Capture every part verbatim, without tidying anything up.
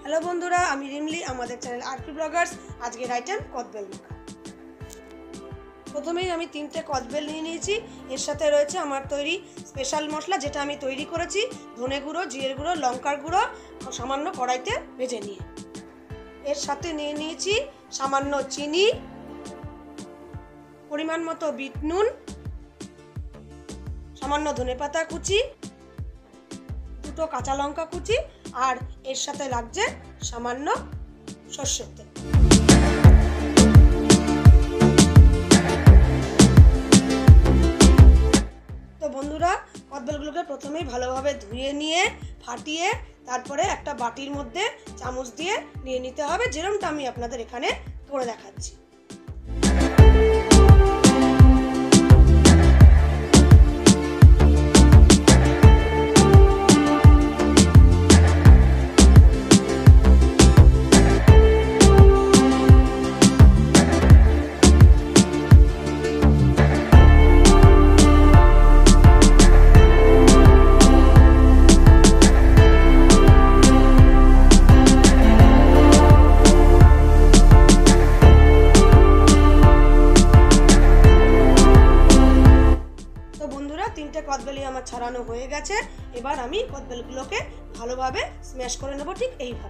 Hello बंधुरा आमी रिमली आमादेर चैनल आरपी ब्लगार्स आजकेर आइटेम कदबेल माखा। प्रथमेই আমি তিনটে কদবেল নিয়ে নিয়েছি। এর সাথে রয়েছে আমার তৈরি স্পেশাল মশলা, যেটা আমি তৈরি করেছি ধনে গুঁড়ো, জিরের গুঁড়ো, লঙ্কার গুঁড়ো সামান্য কড়াইতে ভেজে নিয়ে। এর সাথে নিয়ে নিয়েছি সামান্য চিনি, পরিমাণ মতো বিট নুন, সামান্য ধনেপাতা কুচি, দুটো কাঁচা লঙ্কা কুচি, আর এর সাথে লাগছে সামান্য সরষের তেল। তো বন্ধুরা, কদবেলগুলোকে প্রথমেই ভালোভাবে ধুয়ে নিয়ে ফাটিয়ে তারপরে একটা বাটির মধ্যে চামচ দিয়ে নিয়ে নিতে হবে, যেরকমটা আমি আপনাদের এখানে করে দেখাচ্ছি। তিনটে কদবেলই আমার ছাড়ানো হয়ে গেছে। এবার আমি কদবেলগুলোকে ভালোভাবে স্ম্যাশ করে নেব, ঠিক এইভাবে।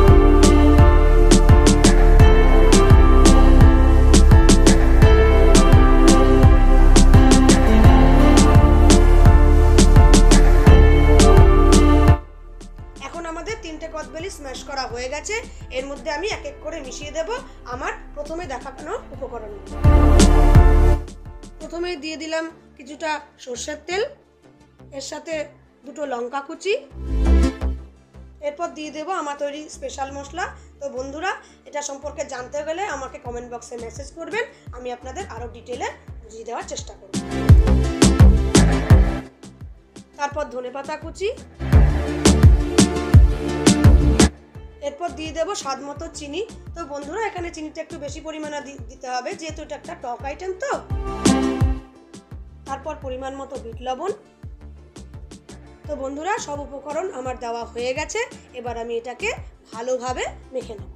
এখন আমাদের তিনটে কদবেলই স্ম্যাশ করা হয়ে গেছে। এর মধ্যে আমি এক এক করে মিশিয়ে দেব আমার প্রথমে দেখানো উপকরণ। প্রথমে দিয়ে দিলাম কিছুটা সরষের তেল, এর সাথে দুটো লঙ্কা কুচি, এরপর দিয়ে দেব আমার তৈরি স্পেশাল মশলা। তো বন্ধুরা, এটা সম্পর্কে জানতে গেলে আমাকে কমেন্ট বক্সে মেসেজ করবেন, আমি আপনাদের আরও ডিটেলে বুঝিয়ে দেওয়ার চেষ্টা করব। তারপর ধনেপাতা কুচি, এরপর দিয়ে দেব স্বাদ মতো চিনি। তো বন্ধুরা, এখানে চিনিটা একটু বেশি পরিমাণে দিতে হবে, যেহেতু এটা একটা টক আইটেম। তো তারপর পরিমাণ মতো বিট লবণ। তো বন্ধুরা, সব উপকরণ আমার দেওয়া হয়ে গেছে। এবার আমি এটাকে ভালোভাবে মেখে নেব।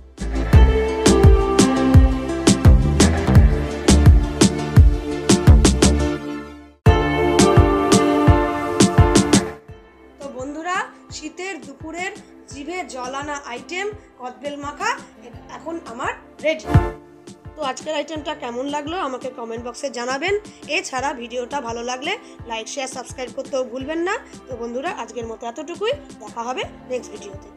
তো বন্ধুরা, শীতের দুপুরের জিভে জল আনা আইটেম কদবেল মাখা এখন আমার রেডি। তো আজকের আইটেমটা কেমন লাগলো আমাকে কমেন্ট বক্সে জানাবেন। এছাড়া ভিডিওটা ভালো লাগলে লাইক, শেয়ার, সাবস্ক্রাইব করতেও ভুলবেন না। তো বন্ধুরা, আজকের মতো এতটুকুই। দেখা হবে নেক্সট ভিডিওতে।